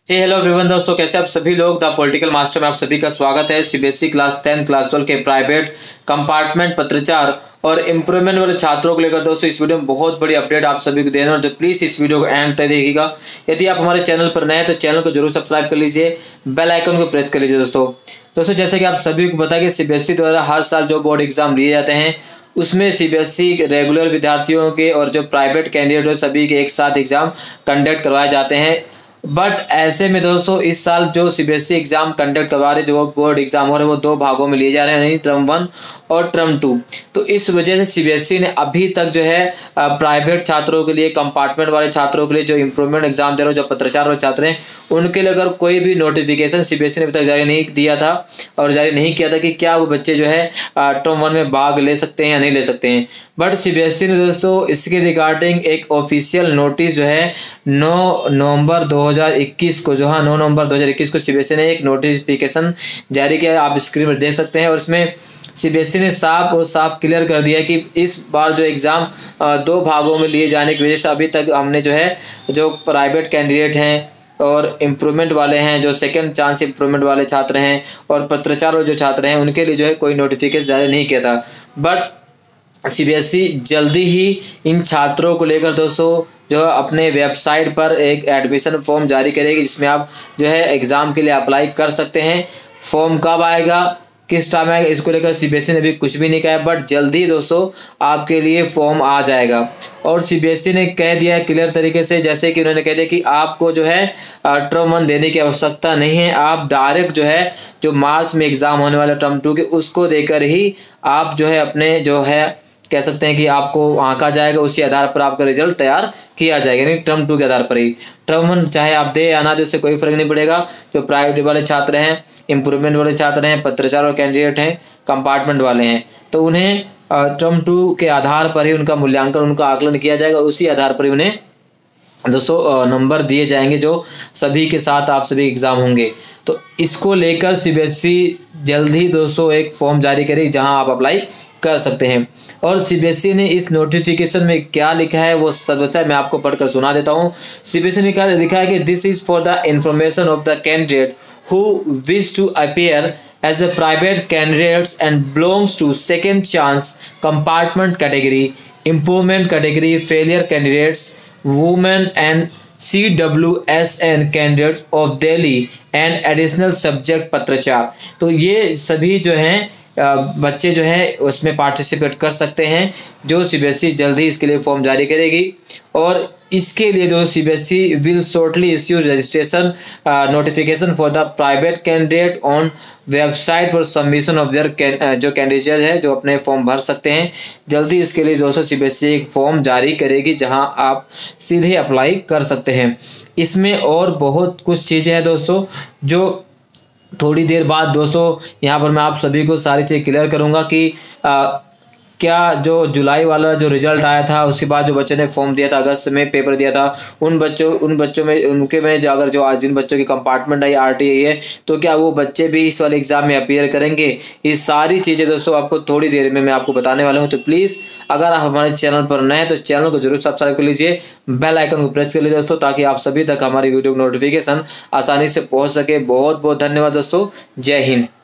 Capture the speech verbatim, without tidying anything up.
हे hello everyone दोस्तों, कैसे आप सभी लोग। द पॉलिटिकल मास्टर में आप सभी का स्वागत है। CBSE class ten class twelve के प्राइवेट कंपार्टमेंट पत्राचार और इम्प्रूवमेंट वाले छात्रों को लेकर दोस्तों इस वीडियो में बहुत बड़ी अपडेट आप सभी को देना, तो प्लीज़ इस वीडियो को एंड तक देखिएगा। यदि आप हमारे चैनल पर नए हैं तो चैनल को जरूर सब्सक्राइब कर लीजिए, बेल आइकन को प्रेस कर लीजिए। दोस्तों दोस्तों जैसे कि आप सभी को पता है कि सीबीएसई द्वारा हर साल जो बोर्ड एग्जाम लिए जाते हैं उसमें सीबीएसई रेगुलर विद्यार्थियों के और जो प्राइवेट कैंडिडेट हो सभी के एक साथ एग्जाम कंडक्ट करवाए जाते हैं। बट ऐसे में दोस्तों इस साल जो सीबीएसई एग्जाम कंडक्ट करवा रहे जो बोर्ड एग्जाम हो रहे हैं वो दो भागों में लिए जा रहे हैं, यानी टर्म वन और टर्म टू। तो इस वजह से सीबीएसई ने अभी तक जो है प्राइवेट छात्रों के लिए, कंपार्टमेंट वाले छात्रों के लिए, जो इम्प्रूवमेंट एग्जाम दे रहे हो, जो पत्राचार वाले छात्र हैं, उनके लिए अगर कोई भी नोटिफिकेशन सीबीएसई ने अभी तक जारी नहीं दिया था और जारी नहीं किया था कि क्या वो बच्चे जो है टर्म वन में भाग ले सकते हैं या नहीं ले सकते हैं। बट सीबीएसई ने दोस्तों इसके रिगार्डिंग एक ऑफिशियल नोटिस जो है नौ नवंबर दो हजार इक्कीस को जो हाँ नौ नवंबर दो हजार इक्कीस को सीबीएसई ने एक नोटिफिकेशन जारी किया, आप स्क्रीन पर देख सकते हैं। और इसमें सीबीएसई ने साफ और साफ क्लियर कर दिया कि इस बार जो एग्ज़ाम दो भागों में लिए जाने की वजह से अभी तक हमने जो है जो प्राइवेट कैंडिडेट हैं और इम्प्रूवमेंट वाले हैं, जो सेकंड चांस इम्प्रूवमेंट वाले छात्र हैं और पत्राचार वाले जो छात्र हैं, उनके लिए जो है कोई नोटिफिकेशन जारी नहीं किया था। बट सीबीएसई जल्दी ही इन छात्रों को लेकर दोस्तों जो अपने वेबसाइट पर एक एडमिशन फॉर्म जारी करेगी, जिसमें आप जो है एग्ज़ाम के लिए अप्लाई कर सकते हैं। फॉर्म कब आएगा, किस टाइम आएगा, इसको लेकर सीबीएसई ने अभी कुछ भी नहीं कहा है, बट जल्दी दोस्तों आपके लिए फॉर्म आ जाएगा। और सीबीएसई ने कह दिया है क्लियर तरीके से, जैसे कि उन्होंने कह दिया कि आपको जो है टर्म वन देने की आवश्यकता नहीं है, आप डायरेक्ट जो है जो मार्च में एग्ज़ाम होने वाला टर्म टू के उसको देकर ही आप जो है अपने जो है कह सकते हैं कि आपको आंका जाएगा, उसी आधार पर आपका रिजल्ट तैयार किया जाएगा, यानी टर्म टू के आधार पर ही। टर्म वन चाहे आप दे या ना दे उससे कोई फर्क नहीं पड़ेगा। जो प्राइवेट वाले छात्र हैं, इम्प्रूवमेंट वाले छात्र हैं, पत्राचार और कैंडिडेट हैं, कंपार्टमेंट वाले हैं, तो उन्हें टर्म टू के आधार पर ही उनका मूल्यांकन, उनका आकलन किया जाएगा, उसी आधार पर ही उन्हें दोस्तों नंबर दिए जाएंगे जो सभी के साथ आप सभी एग्ज़ाम होंगे। तो इसको लेकर सीबीएसई जल्द ही दोस्तों एक फॉर्म जारी करेगी जहां आप अप्लाई कर सकते हैं। और सीबीएसई ने इस नोटिफिकेशन में क्या लिखा है वो सब मैं आपको पढ़कर सुना देता हूँ। सीबीएसई ने क्या लिखा है कि this is for the information of the candidate who wish to appear as a private candidates and belongs to second chance compartment category, improvement category, failure candidates, women and C W S N candidates of Delhi and additional subject पत्राचार। तो ये सभी जो हैं बच्चे जो हैं उसमें पार्टिसिपेट कर सकते हैं, जो सीबीएसई जल्दी इसके लिए फॉर्म जारी करेगी। और इसके लिए जो CBSE will shortly issue registration notification for the private candidate on website for submission of their, जो कैंडिडेट है जो अपने फॉर्म भर सकते हैं। जल्दी इसके लिए दोस्तों सीबीएसई एक फॉर्म जारी करेगी जहां आप सीधे अप्लाई कर सकते हैं। इसमें और बहुत कुछ चीज़ें हैं दोस्तों, जो थोड़ी देर बाद दोस्तों यहाँ पर मैं आप सभी को सारी चीज़ क्लियर करूँगा कि आ, क्या जो जुलाई वाला जो रिजल्ट आया था उसके बाद जो बच्चे ने फॉर्म दिया था, अगस्त में पेपर दिया था, उन बच्चों उन बच्चों में उनके में जो अगर जो आज जिन बच्चों की कंपार्टमेंट आई आर टी आई है तो क्या वो बच्चे भी इस वाले एग्जाम में अपीयर करेंगे। ये सारी चीज़ें दोस्तों आपको थोड़ी देर में मैं आपको बताने वाला हूँ। तो प्लीज़ अगर आप हमारे चैनल पर नए हैं तो चैनल को जरूर सब्सक्राइब कर लीजिए, बेल आइकन को प्रेस कर लीजिए दोस्तों, ताकि आप सभी तक हमारी वीडियो की नोटिफिकेशन आसानी से पहुँच सके। बहुत बहुत धन्यवाद दोस्तों, जय हिंद।